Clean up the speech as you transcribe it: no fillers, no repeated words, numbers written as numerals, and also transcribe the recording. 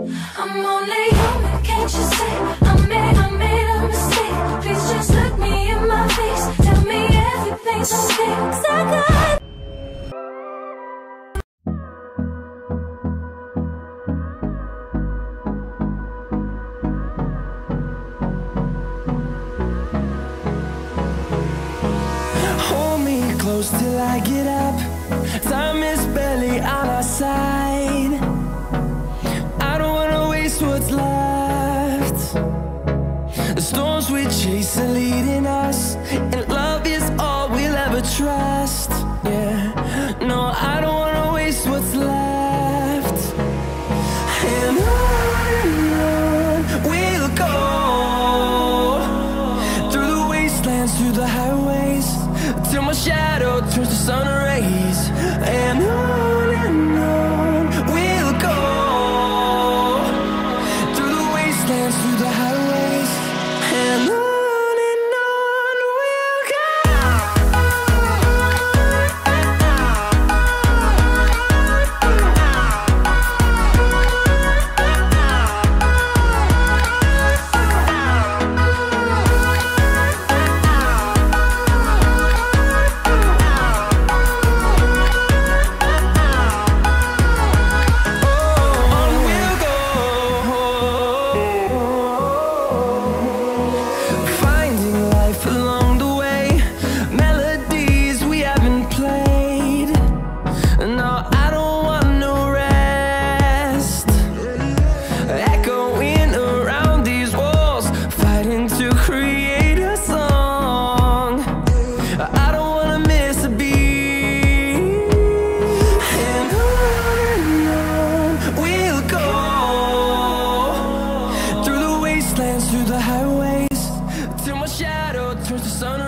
I'm only human, can't you see? I made a mistake. Please just look me in my face. Tell me everything's okay. 'Cause I got close till I get up. Time is barely on our side. I don't wanna waste what's left. The storms we chase are leading us, and love is all we'll ever trust. Yeah, no, I don't wanna waste what's left. And on we'll go, through the wastelands, through the highways, till my shadow turns to sun rays. And on we'll go, through the wastelands, through the highways, and on we'll go. Through the highways, till my shadow turns to sun.